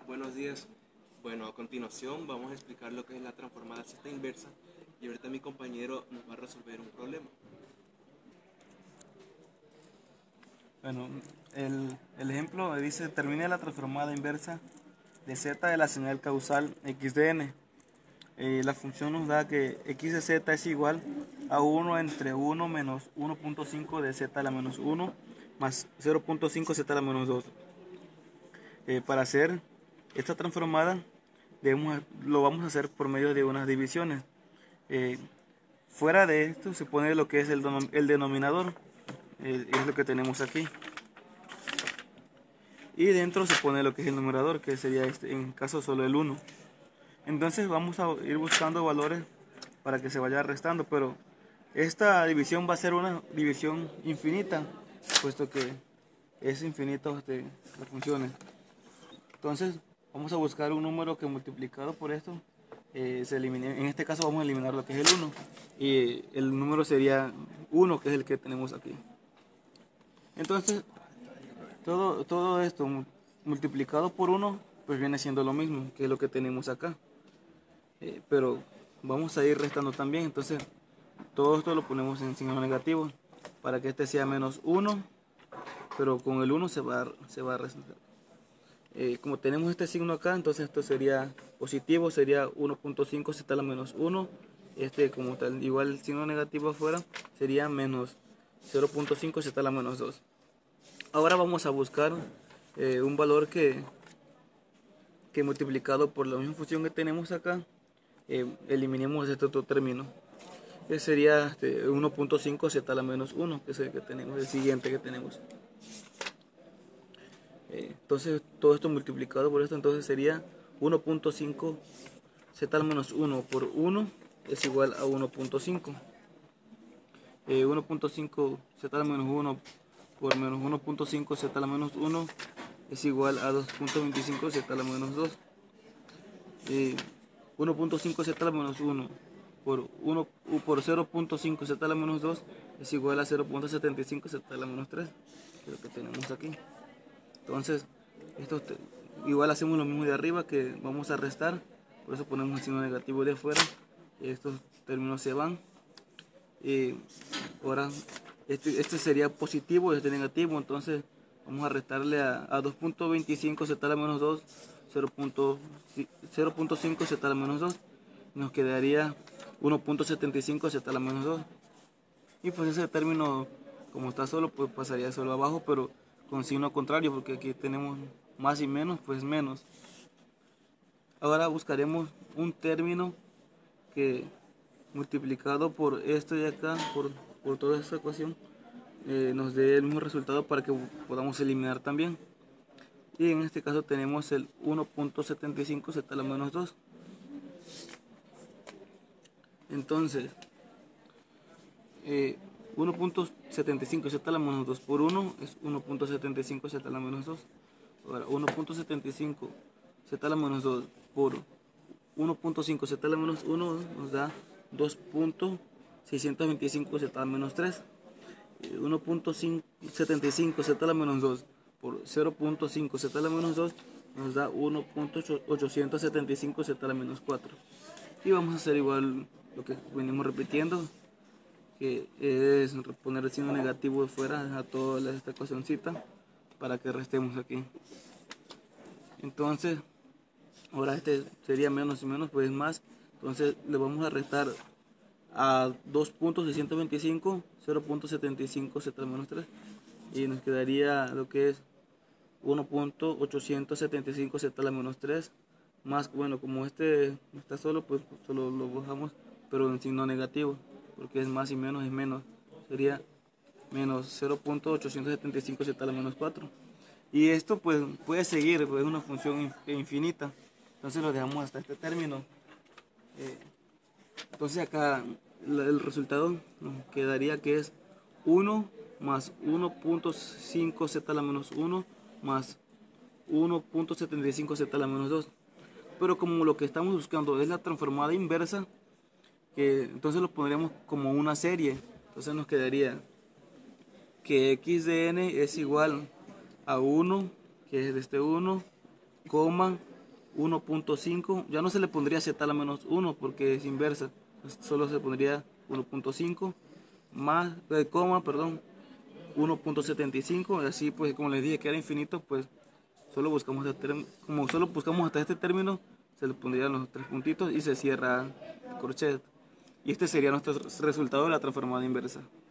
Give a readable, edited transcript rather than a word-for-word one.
Buenos días. Bueno, a continuación vamos a explicar lo que es la transformada Z inversa y ahorita mi compañero nos va a resolver un problema. Bueno, el ejemplo dice: determine la transformada inversa de z de la señal causal x de n. La función nos da que x de z es igual a 1 entre 1 menos 1.5 de z a la menos 1 más 0.5 z a la menos 2. Para hacer esta transformada lo vamos a hacer por medio de unas divisiones. Eh, Fuera de esto se pone lo que es el denominador, es lo que tenemos aquí. Y dentro se pone lo que es el numerador, que sería en caso solo el 1. Entonces vamos a ir buscando valores para que se vaya restando, pero esta división va a ser una división infinita, puesto que es infinito las funciones. Entonces vamos a buscar un número que multiplicado por esto se elimine. En este caso vamos a eliminar lo que es el 1 y el número sería 1, que es el que tenemos aquí. Entonces todo esto multiplicado por 1 pues viene siendo lo mismo que lo que tenemos acá. Pero vamos a ir restando también. Entonces todo esto lo ponemos en signo negativo para que este sea menos 1, pero con el 1 se va a restar. Como tenemos este signo acá, entonces esto sería positivo, sería 1.5 z a la menos 1. Como tal, igual el signo negativo afuera sería menos 0.5 z a la menos 2. Ahora vamos a buscar un valor que multiplicado por la misma función que tenemos acá, eliminemos este otro término. Sería 1.5 z a la menos 1, que es el que tenemos, el siguiente que tenemos. Entonces todo esto multiplicado por esto, entonces sería 1.5 z al menos 1 por 1 es igual a 1.5. 1.5 z al menos 1 por menos 1.5 z al menos 1 es igual a 2.25 z al menos 2. 1.5 z al menos 1 por 0.5 z al menos 2 es igual a 0.75 z al menos 3, que es lo que tenemos aquí. Entonces, igual hacemos lo mismo de arriba, que vamos a restar, por eso ponemos el signo negativo de afuera. Estos términos se van. Ahora, este sería positivo y este negativo, entonces vamos a restarle a 2.25 z a la menos 2, 0.5 z a la menos 2, nos quedaría 1.75 z a la menos 2. Y pues ese término, como está solo, pues pasaría solo abajo, pero con signo contrario, porque aquí tenemos más y menos, pues menos. Ahora buscaremos un término que multiplicado por esto de acá, por toda esta ecuación, nos dé el mismo resultado para que podamos eliminar también. Y en este caso tenemos el 1.75 z a la menos 2. Entonces, 1.75 z a la menos 2 por 1 es 1.75 z a la menos 2. Ahora, 1.75 z a la menos 2 por 1.5 z a la menos 1 nos da 2.625 z a la menos 3. 1.75 z a la menos 2 por 0.5 z a la menos 2 nos da 1.875 z a la menos 4. Y vamos a hacer igual lo que venimos repitiendo, que es poner el signo negativo de fuera a toda esta ecuacióncita para que restemos aquí. Entonces, ahora este sería menos y menos, pues más. Entonces le vamos a restar a 2.625, 0.75 z al menos 3. Y nos quedaría lo que es 1.875 z a la menos 3. Más, bueno, como este está solo, pues solo lo bajamos, pero en signo negativo, porque es más y menos es menos. Sería menos 0.875 z a la menos 4. Y esto pues puede seguir, pues es una función infinita. Entonces lo dejamos hasta este término. Entonces acá el resultado nos quedaría que es 1 más 1.5 z a la menos 1 más 1.75 z a la menos 2. Pero como lo que estamos buscando es la transformada inversa, que entonces lo pondríamos como una serie. Entonces nos quedaría que x de n es igual a 1, que es de este 1, coma 1.5, ya no se le pondría z a la menos 1 porque es inversa, solo se pondría 1.5 más, coma, perdón, 1.75, y así pues como les dije que era infinito, pues solo buscamos como solo buscamos hasta este término, se le pondrían los tres puntitos y se cierra el corchet. Y este sería nuestro resultado de la transformada inversa.